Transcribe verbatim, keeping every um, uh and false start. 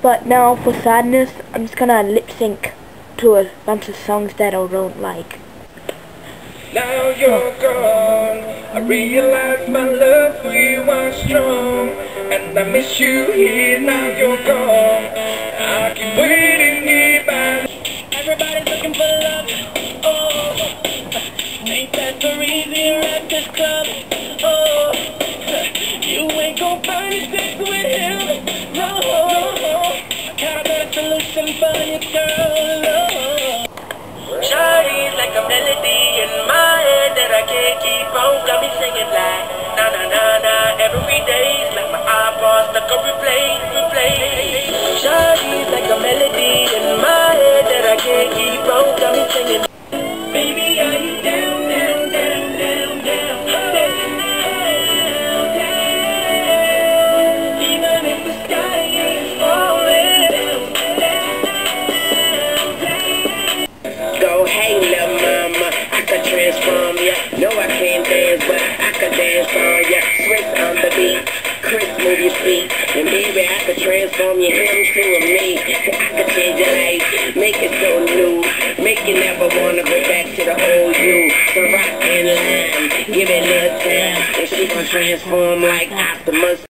But now for sadness, I'm just gonna lip sync to a bunch of songs that I don't like. Now you're gone, I realize my love for you was strong, and I miss you here. Now you're gone, I keep waiting here by. Everybody's looking for love. Oh, ain't that so easy at this club? Oh, you ain't gon' find it sex with him. No, got a better solution for you, girl. Oh. Shawty's like a melody in my head that I can't keep on. Got me singing like na na na na every day. It's like my eyeballs stuck on replay, replay. Shawty's like a melody in my head that I can't keep on. Got me singing. Baby, are you down, down, down, down, down, down, down? Even if the sky is falling down. Go, hey, little mama, I could transform ya. No, I can't dance, but I could dance on ya. Switch on the beat, Chris, move your feet, and baby, I could transform your him to a me. I could change your life, make it so new, make you never wanna go back to the old you. So rock in line, give it a little time, and she gon' transform like Optimus.